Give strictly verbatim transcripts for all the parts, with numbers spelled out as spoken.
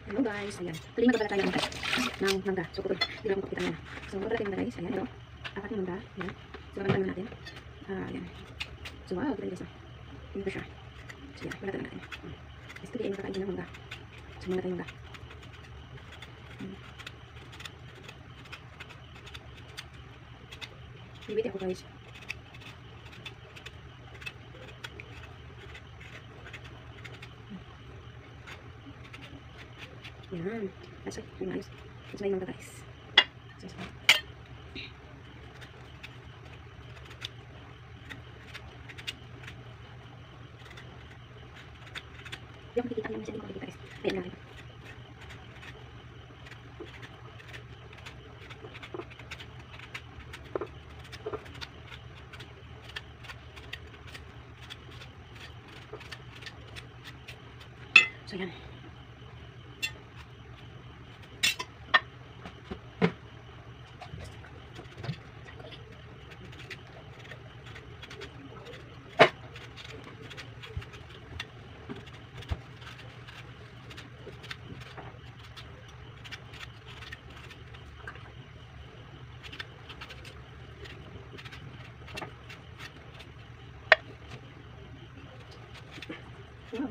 Hello guys, ayan. Tuloy magpapala tayo ng mangga. Ng mangga. So, putol. Hindi lang magpapita na. So, magpapala tayo ng mangga guys. Ayan, hello. Apat na mangga. Ayan. So, magpapala natin. Ah, ayan. So, wow, kita guys. Tingnan ko siya. So, ayan. Magpapala natin. Guys, tuloy ay magpapakain ng mangga. So, mangga tayo mangga. Hmm. Bibiti ako guys. Yan. That's it. Yung ayos. Ito na yung mangga guys. So, so. Yung makikita yung masyadong makikita guys. Ayan na rin. So, yan. Wow.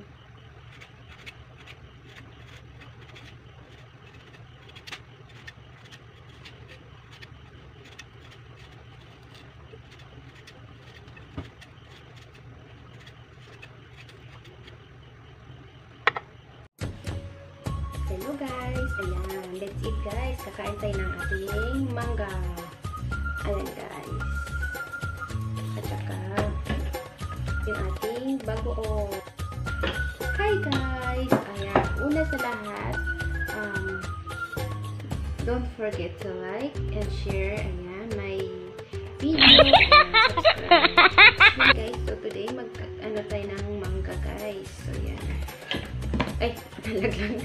Hello guys, ayan, let's eat guys. Kakain tayo ng ating mangga. Ayan guys. At saka yung ating bagoong. Hi guys! Ayan, una sa lahat, um, don't forget to like and share, ayan, my video and subscribe. So guys, so today mag ano tayo ng mangga guys. So ayan. Ay, nalaglag.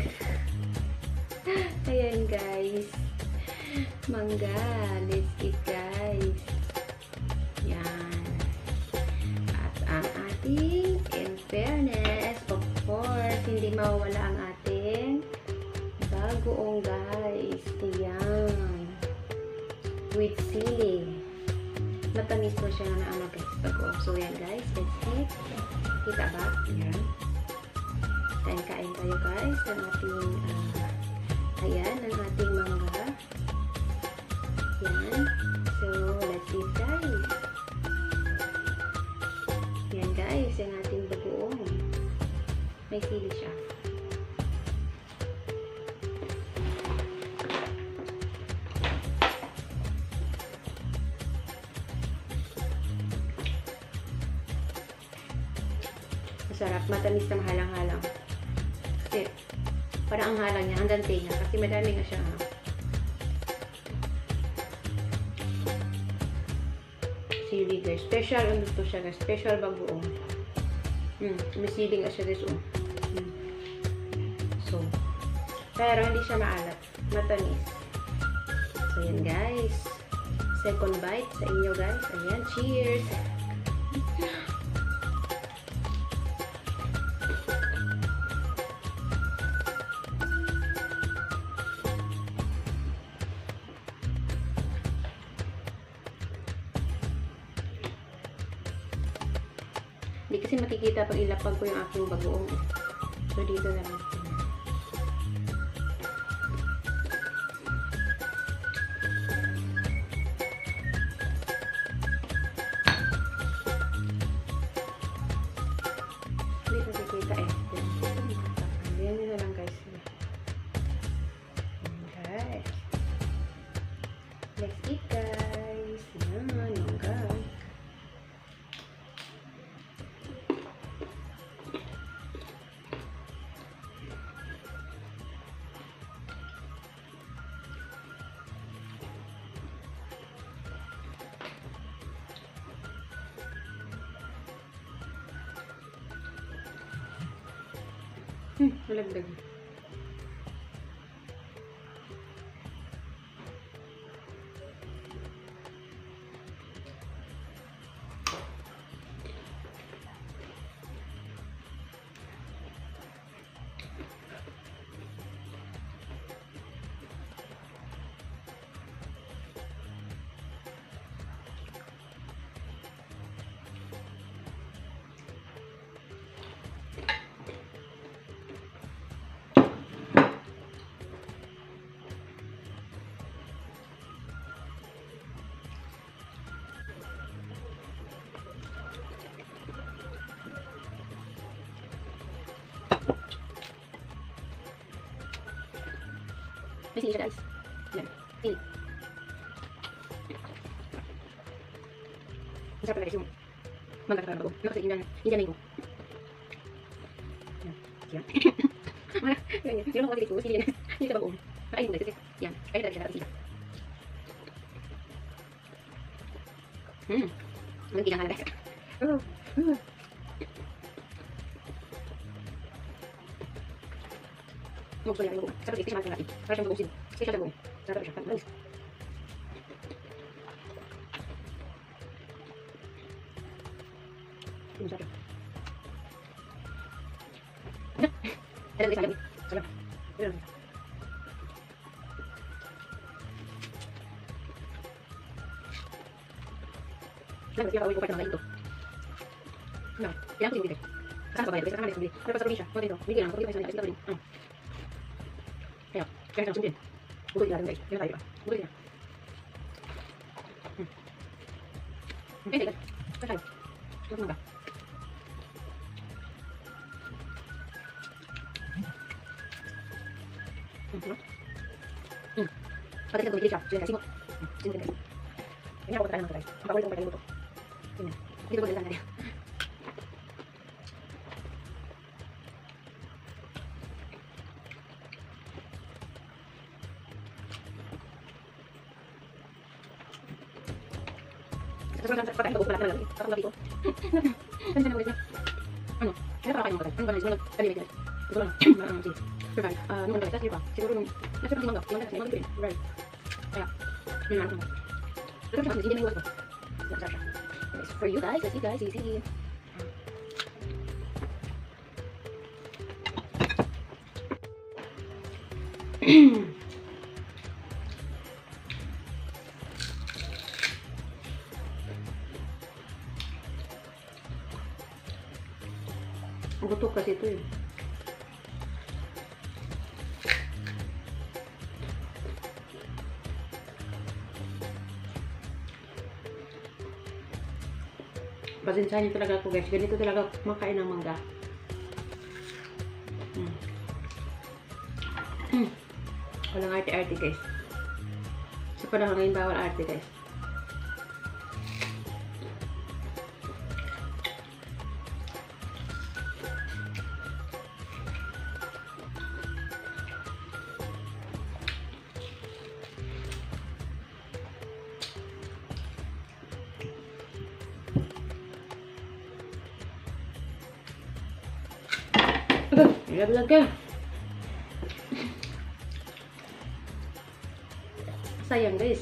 Ayan guys. Mangga. Let's eat guys. Yan. At ang ating, in fairness, of course, hindi mawawala ang ating bagoong guys. Ayan. With sili. Matamis mo siya na ano guys. Bagoong. So yan guys. Let's eat. Kita ba? Ayan. Kain-kain tayo guys. Ang ating uh, ayan, ang ating mangga. Yan. So, let's eat guys. Yan guys, ang ating bagoong. May sili siya. Masarap. Matamis na mahalang-halang. Kasi, parang ang halang niya, hanggang tenga. Kasi madami na siya. Sili guys. Special ano to siya guys. Special bagoong. Hmm. May sili nga siya guys. Oh. Hmm. So. Pero hindi siya maalat. Matamis. So yan guys. Second bite sa inyo guys. Ayan. Cheers! Hindi kasi makikita pag ilapag ko yung aking bagoong. So, dito na lang. Hindi makikita eh. Ayan nyo na lang guys. Okay. Let's eat guys. Ayan, mangga. Hmm, malagdag. May sili siya guys. Yan. Sili. Masarap na guys yung mangga sa bago. Ano kasi Indian, Indian mango. Yan. Yan. Mana? Yan. Sino mo kasi dito? Sili yan. Sili sa bago. Kain mo guys. Yan. Kain na siya natin sila. Hmm. Ang ginang halaga. Oh. Oh. Gusto niya yung bago. Sarap ito siya natin. Para siyang bagong sili. Special sa bago. Sarap siya. Nice. Ini saja. Ada lagi saja. Salam. Salam. Nah, kita tahu itu itu. Nah, yang ini deh. Kan bapak ya, sekarang ada sendiri. Ada pasar Indonesia. Kau itu, bikin yang kau kita bisa beli. Hmm. Ya, kita langsung sendiri. Bukan jalan guys. Kita tahu. Bukan ya. Hmm. Oke, deh. Kita tahu. Terus nambah. Hmm. Hmm. Pati kita beli siya. Sila kasih mo. Sini guys. Ini aku tanya guys. Apa boleh kamu itu? Ini. Itu boleh sana dia. Terus kan pakai itu bukan lagi. Satu lagi itu. Kan sana guys. Ano? Kaya para kayo mo guys. Ano ba na sunod? Dali guys. Ito lang. Ano sih? Right. Ah, nung guys, di ba? Siguro nung nasa pag mangga, mangga kasi mangga din. Right. Kaya, yun lang. Pero siya, hindi na iwas ko. Yan, siya. For you guys, let's see guys, easy. Gutok kasi ito eh. Pasensyahan niyo talaga ako guys. Ganito talaga kumakain ng mangga. Hmm. Hmm. Walang arte-arte guys. Sa panahon ngayon bawal arte guys. Ilag-lag ka. Sayang guys.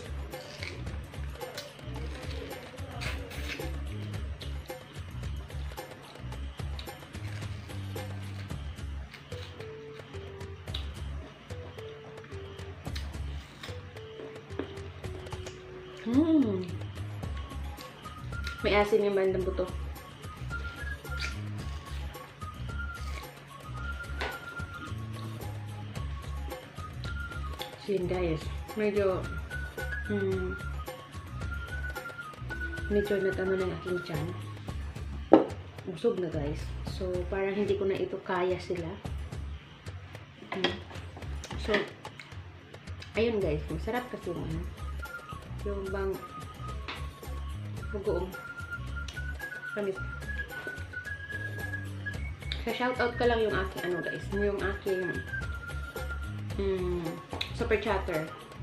Hmm. May asin yung bandang buto. Yun guys, medyo hmm, medyo natama ng aking tiyan. Busog na guys. So, parang hindi ko na ito kaya sila. Hmm. So, ayun guys, masarap kasi mo. Yung bang bugoong kamis. So, shoutout ko lang yung aking ano guys, yung aking hmm, super chatter.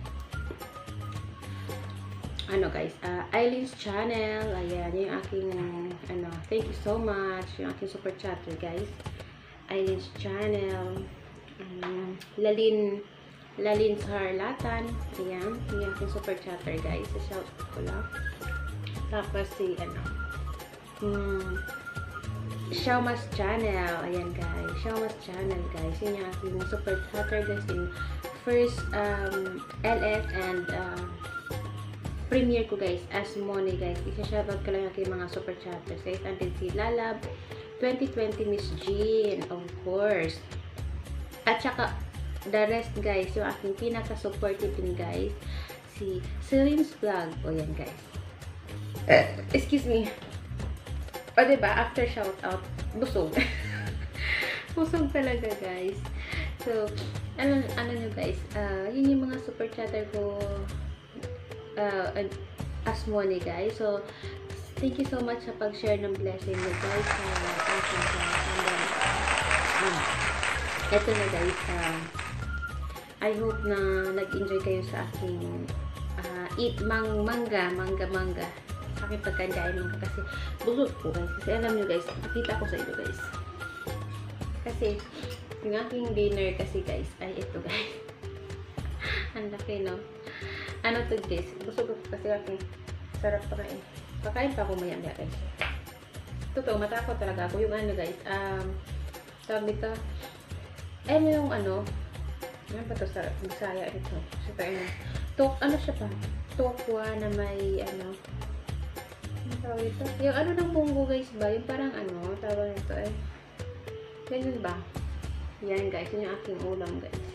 Ano guys, uh, Eileen's channel. Ayan, yung aking, ano, thank you so much. Yung aking super chatter guys. Eileen's channel. Um, Lalin, Lalin Harlatan. Ayan, yung aking super chatter guys. So, shout out ko lang. Tapos si, ano, hmm, Xiaoma's channel. Ayan guys, Xiaoma's channel guys. Yun yung aking super chatter guys. In first um, L F and uh, premiere ko guys as Moni guys. Isa-shoutout ko lang yung mga super chatters guys. Andin si Lalab twenty twenty, Miss Jean, of course. At saka the rest guys, yung aking pinaka-supportive din guys, si Celine's Vlog. O yan guys. Uh, excuse me. O diba, after shoutout, busog. Busog talaga guys. So, ano, ano nyo guys, uh, yun yung mga super chatter ko uh, as money guys. So, thank you so much sa pag-share ng blessing nyo guys sa akin guys. And then, um, eto na guys, um, I hope na nag-enjoy kayo sa aking uh, eat mang mangga, mangga, mangga. Sa aking pagkandain mangga kasi busog po guys. Kasi alam nyo guys, nakita ko sa inyo guys. Kasi, yung aking dinner kasi guys, ay ito guys. Ang laki no. Ano to guys, busog ako kasi aking sarap pakain. Pakain pa ako maya maya guys. Totoo, matakot talaga ako. Yung ano guys, um, tawag dito, ayun yung ano, ano ba ito sa Bisaya ito? So, tayo na. Tok, ano siya pa? Tokwa na may, ano, ano tawag ito? Yung ano ng munggo guys ba? Yung parang ano, tawag nito eh. Ganyan ba? Yan guys, yun yung aking ulam guys.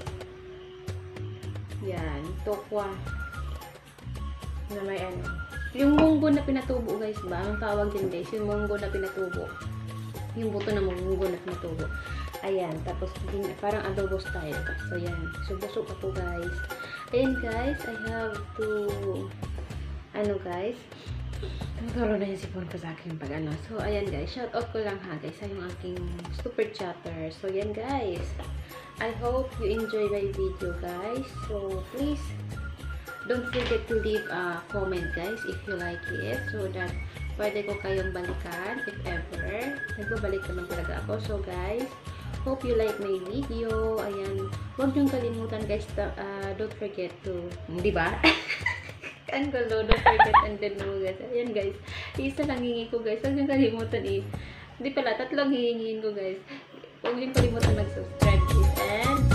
Yan, tokwa. Na may ano. Yung munggo na pinatubo guys ba? Ang tawag din guys, yung munggo na pinatubo. Yung buto na munggo na pinatubo. Ayan, tapos parang adobo style. So yan, so busog ako guys. Ayan guys, I have to, ano guys, nagkaroon na yung sipon ko sa akin pag ano. So ayan guys, shout out ko lang ha guys sa yung aking super chatter. So yan guys, I hope you enjoy my video guys. So please, don't forget to leave a comment guys if you like it, so that pwede ko kayong balikan if ever. Nagbabalik naman talaga ako. So guys, hope you like my video. Ayan, huwag niyong kalimutan guys, uh, don't forget to, di ba? Ang gulo, don't forget and then mo guys. Ayan guys, isa lang hingi ko guys, huwag niyong kalimutan eh. Hindi pala, tatlong hihingin ko guys. Huwag niyong kalimutan mag-subscribe guys, and